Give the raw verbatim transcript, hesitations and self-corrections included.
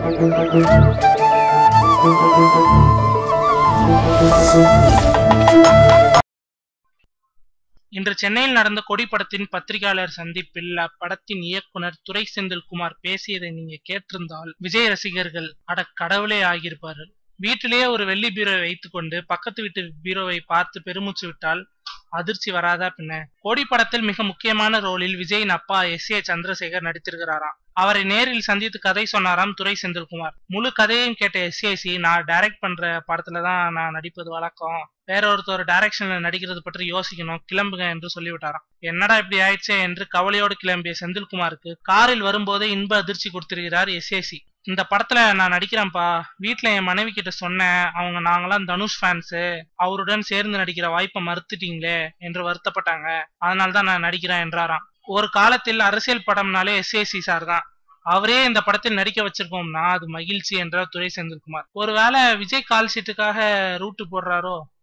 இன்று சென்னையில் நடந்த கொடி படத்தின் பத்திரிகையாளர் சந்திப்பில் அப்படத்தின் இயக்குனர் துரை செந்தில்குமார் பேசியதை நீங்க கேட்டிருந்தால் விஜய் ரசிகர்கள் அட கடவுளே ஆகியிருப்பார்கள். வீட்டிலேயே ஒரு வெள்ளி பீரோவை வைத்துக் கொண்டு பக்கத்து வீட்டு பீரோவை பார்த்து பெருமூச்சு விட்டால் அதிர்ச்சி வராதா பின்ன? கோடி படத்தில் மிக முக்கியமான ரோலில் விஜயின் அப்பா எஸ் ஏ சந்திரசேகர் நடித்திருக்கிறாராம். அவரை நேரில் சந்தித்து கதை சொன்னாராம் துரை செந்தில்குமார். முழு கதையையும் கேட்ட எஸ் ஏசி, நான் டைரக்ட் பண்ற படத்துலதான் நான் நடிப்பது வழக்கம், வேற ஒருத்தர் டைரக்ஷன்ல நடிக்கிறது பற்றி யோசிக்கணும், கிளம்புங்க என்று சொல்லிவிட்டாராம். என்னடா இப்படி ஆயிடுச்சே என்று கவலையோடு கிளம்பிய செந்தில்குமாருக்கு காரில் வரும்போதே இன்ப அதிர்ச்சி கொடுத்திருக்கிறார் எஸ் ஏசி. இந்த படத்துல நான் நடிக்கிறேன்ப்பா, வீட்டுல என் மனைவி கிட்ட சொன்னேன், அவங்க நாங்களாம் தனுஷ் ஃபேன்ஸு, அவருடன் சேர்ந்து நடிக்கிற வாய்ப்பை மறுத்துட்டீங்களே என்று வருத்தப்பட்டாங்க, அதனால்தான் நான் நடிக்கிறேன் என்றாராம். ஒரு காலத்தில் அரசியல் படம்னாலே எஸ் ஏசி சார் தான், அவரே இந்த படத்தில் நடிக்க வச்சிருக்கோம்னா அது மகிழ்ச்சி என்றார் துரை செந்தில்குமார். ஒருவேளை விஜய் கால் ஷீட்டுக்காக ரூட்டு போடுறாரோ?